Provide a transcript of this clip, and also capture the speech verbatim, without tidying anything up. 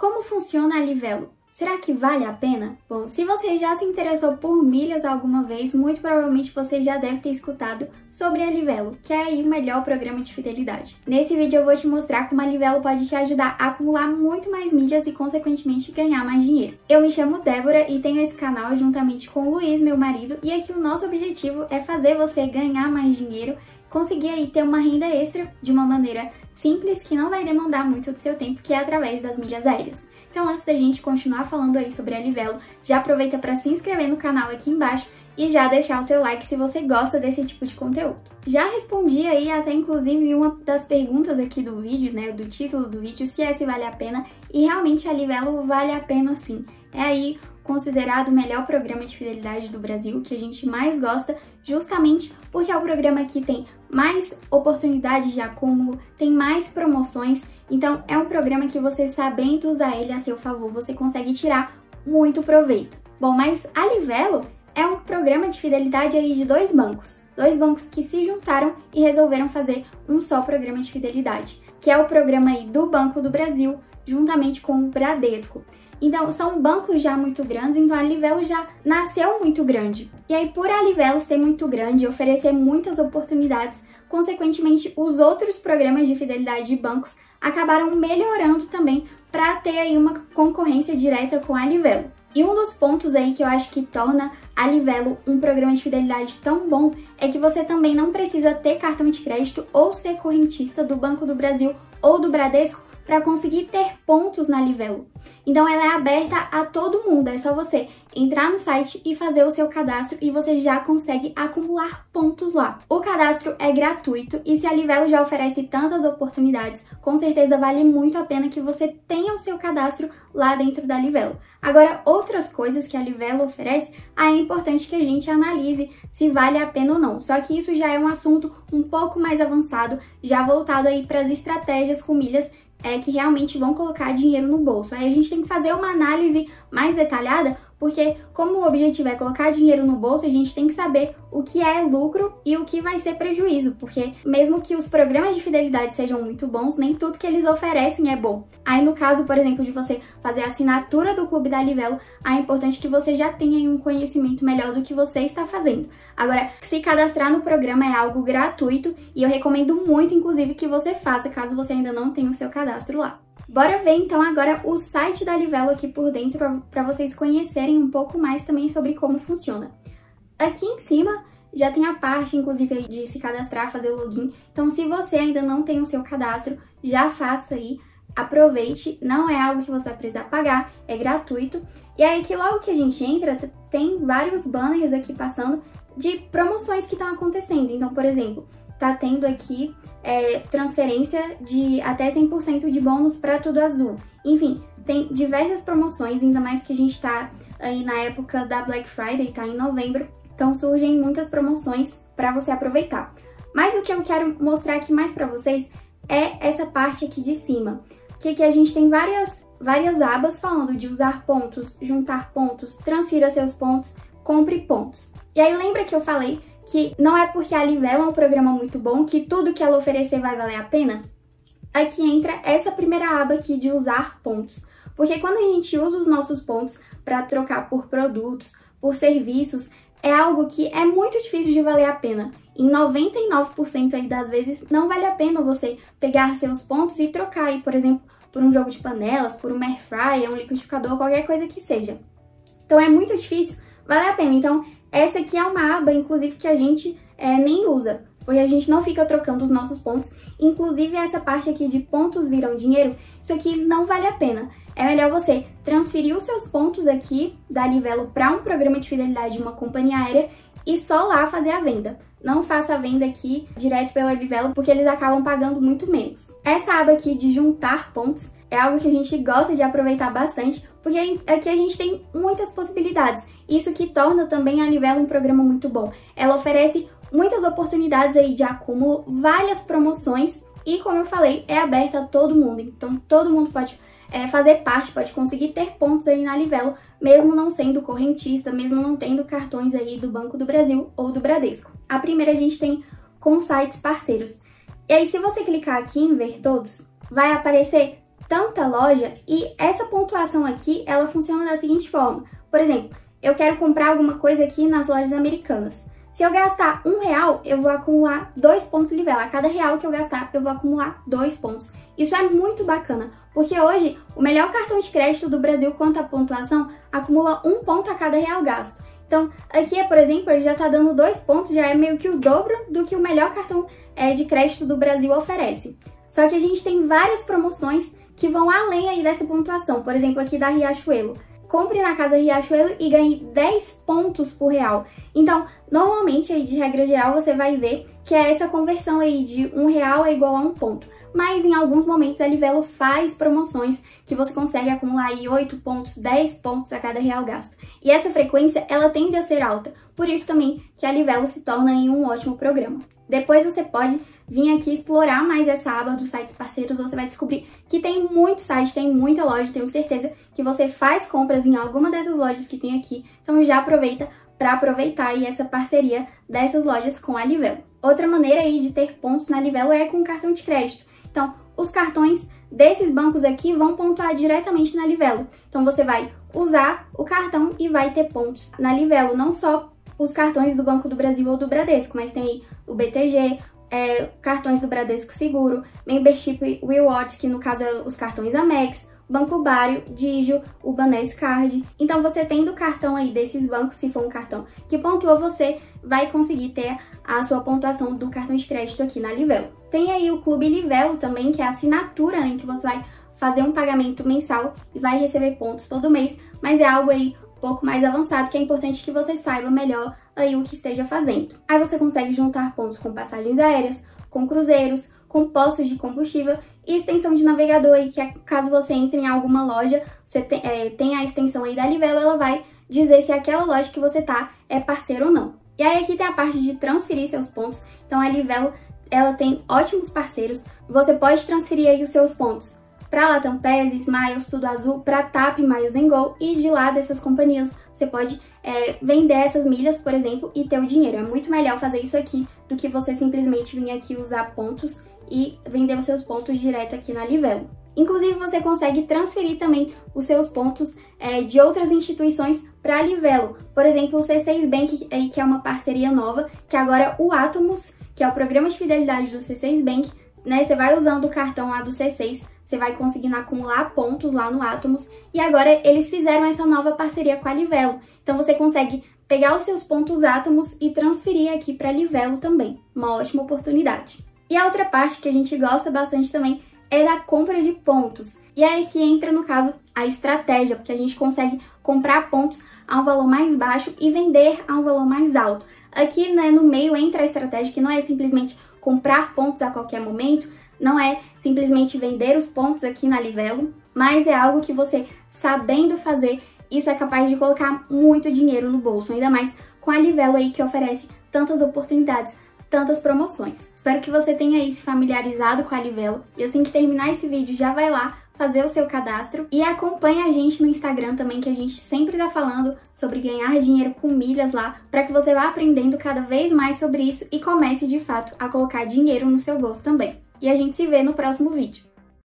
como funciona a Livelo? Será que vale a pena? Bom, se você já se interessou por milhas alguma vez, muito provavelmente você já deve ter escutado sobre a Livelo, que é aí o melhor programa de fidelidade. Nesse vídeo eu vou te mostrar como a Livelo pode te ajudar a acumular muito mais milhas e, consequentemente, ganhar mais dinheiro. Eu me chamo Débora e tenho esse canal juntamente com o Luiz, meu marido, e aqui o nosso objetivo é fazer você ganhar mais dinheiro, conseguir aí ter uma renda extra de uma maneira simples, que não vai demandar muito do seu tempo, que é através das milhas aéreas. Então, antes da gente continuar falando aí sobre a Livelo, já aproveita para se inscrever no canal aqui embaixo e já deixar o seu like se você gosta desse tipo de conteúdo. Já respondi aí até inclusive uma das perguntas aqui do vídeo, né, do título do vídeo, se esse vale a pena, e realmente a Livelo vale a pena sim. É aí considerado o melhor programa de fidelidade do Brasil, que a gente mais gosta, justamente porque é o programa que tem mais oportunidades de acúmulo, tem mais promoções. Então, é um programa que você, sabendo usar ele a seu favor, você consegue tirar muito proveito. Bom, mas a Livelo é um programa de fidelidade aí de dois bancos. Dois bancos que se juntaram e resolveram fazer um só programa de fidelidade, que é o programa aí do Banco do Brasil, juntamente com o Bradesco. Então, são bancos já muito grandes, então a Livelo já nasceu muito grande. E aí, por a Livelo ser muito grande e oferecer muitas oportunidades, consequentemente, os outros programas de fidelidade de bancos acabaram melhorando também para ter aí uma concorrência direta com a Livelo. E um dos pontos aí que eu acho que torna a Livelo um programa de fidelidade tão bom é que você também não precisa ter cartão de crédito ou ser correntista do Banco do Brasil ou do Bradesco para conseguir ter pontos na Livelo. Então ela é aberta a todo mundo, é só você entrar no site e fazer o seu cadastro e você já consegue acumular pontos lá. O cadastro é gratuito e se a Livelo já oferece tantas oportunidades, com certeza vale muito a pena que você tenha o seu cadastro lá dentro da Livelo. Agora, outras coisas que a Livelo oferece, aí é importante que a gente analise se vale a pena ou não. Só que isso já é um assunto um pouco mais avançado, já voltado aí para as estratégias com milhas é, que realmente vão colocar dinheiro no bolso. Aí a gente tem que fazer uma análise mais detalhada, porque como o objetivo é colocar dinheiro no bolso, a gente tem que saber o que é lucro e o que vai ser prejuízo, porque mesmo que os programas de fidelidade sejam muito bons, nem tudo que eles oferecem é bom. Aí no caso, por exemplo, de você fazer a assinatura do Clube da Livelo, é importante que você já tenha um conhecimento melhor do que você está fazendo. Agora, se cadastrar no programa é algo gratuito e eu recomendo muito, inclusive, que você faça, caso você ainda não tenha o seu cadastro lá. Bora ver então agora o site da Livelo aqui por dentro para vocês conhecerem um pouco mais também sobre como funciona. Aqui em cima já tem a parte, inclusive, de se cadastrar, fazer o login. Então, se você ainda não tem o seu cadastro, já faça aí, aproveite. Não é algo que você vai precisar pagar, é gratuito. E aí que logo que a gente entra, tem vários banners aqui passando de promoções que estão acontecendo. Então, por exemplo, tá tendo aqui é, transferência de até cem por cento de bônus para Tudo Azul. Enfim, tem diversas promoções, ainda mais que a gente tá aí na época da Black Friday, tá em novembro. Então surgem muitas promoções para você aproveitar. Mas o que eu quero mostrar aqui mais para vocês é essa parte aqui de cima, que aqui a gente tem várias, várias abas falando de usar pontos, juntar pontos, transfira seus pontos, compre pontos. E aí lembra que eu falei que não é porque a Livelo é um programa muito bom que tudo que ela oferecer vai valer a pena? Aqui entra essa primeira aba aqui de usar pontos. Porque quando a gente usa os nossos pontos para trocar por produtos, por serviços, é algo que é muito difícil de valer a pena. Em noventa e nove por cento aí das vezes não vale a pena você pegar seus pontos e trocar aí, por exemplo, por um jogo de panelas, por um air fryer, um liquidificador, qualquer coisa que seja. Então é muito difícil, vale a pena. Então essa aqui é uma aba, inclusive, que a gente é, nem usa, porque a gente não fica trocando os nossos pontos. Inclusive essa parte aqui de pontos viram dinheiro, isso aqui não vale a pena. É melhor você transferir os seus pontos aqui da Livelo para um programa de fidelidade de uma companhia aérea e só lá fazer a venda. Não faça a venda aqui direto pela Livelo, porque eles acabam pagando muito menos. Essa aba aqui de juntar pontos é algo que a gente gosta de aproveitar bastante, porque aqui a gente tem muitas possibilidades. Isso que torna também a Livelo um programa muito bom. Ela oferece muitas oportunidades aí de acúmulo, várias promoções e, como eu falei, é aberta a todo mundo. Então todo mundo pode é, fazer parte, pode conseguir ter pontos aí na Livelo, mesmo não sendo correntista, mesmo não tendo cartões aí do Banco do Brasil ou do Bradesco. A primeira a gente tem com sites parceiros. E aí, se você clicar aqui em ver todos, vai aparecer tanta loja e essa pontuação aqui, ela funciona da seguinte forma. Por exemplo, eu quero comprar alguma coisa aqui nas lojas americanas. Se eu gastar um real, eu vou acumular dois pontos Livelo. A cada real que eu gastar, eu vou acumular dois pontos. Isso é muito bacana, porque hoje o melhor cartão de crédito do Brasil quanto à pontuação acumula um ponto a cada real gasto. Então, aqui, por exemplo, ele já está dando dois pontos, já é meio que o dobro do que o melhor cartão é, de crédito do Brasil oferece. Só que a gente tem várias promoções que vão além aí dessa pontuação. Por exemplo, aqui da Riachuelo. Compre na Casa Riachuelo e ganhe dez pontos por real. Então, normalmente, aí, de regra geral, você vai ver que é essa conversão aí de um real é igual a um ponto. Mas em alguns momentos a Livelo faz promoções que você consegue acumular aí oito pontos, dez pontos a cada real gasto. E essa frequência, ela tende a ser alta. Por isso também que a Livelo se torna aí um ótimo programa. Depois você pode vir aqui explorar mais essa aba dos sites parceiros, você vai descobrir que tem muito site, tem muita loja, tenho certeza que você faz compras em alguma dessas lojas que tem aqui, então já aproveita para aproveitar aí essa parceria dessas lojas com a Livelo. Outra maneira aí de ter pontos na Livelo é com cartão de crédito. Então, os cartões desses bancos aqui vão pontuar diretamente na Livelo. Então, você vai usar o cartão e vai ter pontos na Livelo, não só os cartões do Banco do Brasil ou do Bradesco, mas tem aí o B T G, é, cartões do Bradesco Seguro, Membership Rewards, que no caso é os cartões Amex, Banco Bário, Digio, o Banes Card. Então, você tendo o cartão aí desses bancos, se for um cartão que pontua, você vai conseguir ter a sua pontuação do cartão de crédito aqui na Livelo. Tem aí o Clube Livelo também, que é a assinatura, né, que você vai fazer um pagamento mensal e vai receber pontos todo mês, mas é algo aí um pouco mais avançado, que é importante que você saiba melhor aí o que esteja fazendo. Aí você consegue juntar pontos com passagens aéreas, com cruzeiros, com postos de combustível e extensão de navegador aí, que é, caso você entre em alguma loja, você tem, é, tem a extensão aí da Livelo, ela vai dizer se aquela loja que você tá é parceiro ou não. E aí aqui tem a parte de transferir seus pontos, então a Livelo, ela tem ótimos parceiros, você pode transferir aí os seus pontos para Latam Pass, Smiles, Tudo Azul, para T A P, Miles and Go, e de lá dessas companhias você pode é, vender essas milhas, por exemplo, e ter o dinheiro. É muito melhor fazer isso aqui do que você simplesmente vir aqui usar pontos e vender os seus pontos direto aqui na Livelo. Inclusive, você consegue transferir também os seus pontos é, de outras instituições para a Livelo. Por exemplo, o C seis Bank, que é uma parceria nova, que agora o Atomos, que é o programa de fidelidade do C seis Bank, né, você vai usando o cartão lá do C seis, você vai conseguindo acumular pontos lá no Atomos, e agora eles fizeram essa nova parceria com a Livelo. Então você consegue pegar os seus pontos Atomos e transferir aqui para a Livelo também. Uma ótima oportunidade. E a outra parte que a gente gosta bastante também é da compra de pontos. E aí que entra, no caso, a estratégia, porque a gente consegue comprar pontos a um valor mais baixo e vender a um valor mais alto. Aqui, né, no meio entra a estratégia, que não é simplesmente comprar pontos a qualquer momento, não é simplesmente vender os pontos aqui na Livelo, mas é algo que você, sabendo fazer, isso é capaz de colocar muito dinheiro no bolso, ainda mais com a Livelo aí que oferece tantas oportunidades, tantas promoções. Espero que você tenha aí se familiarizado com a Livelo, e assim que terminar esse vídeo já vai lá fazer o seu cadastro e acompanhe a gente no Instagram também, que a gente sempre tá falando sobre ganhar dinheiro com milhas lá, para que você vá aprendendo cada vez mais sobre isso e comece de fato a colocar dinheiro no seu bolso também. E a gente se vê no próximo vídeo.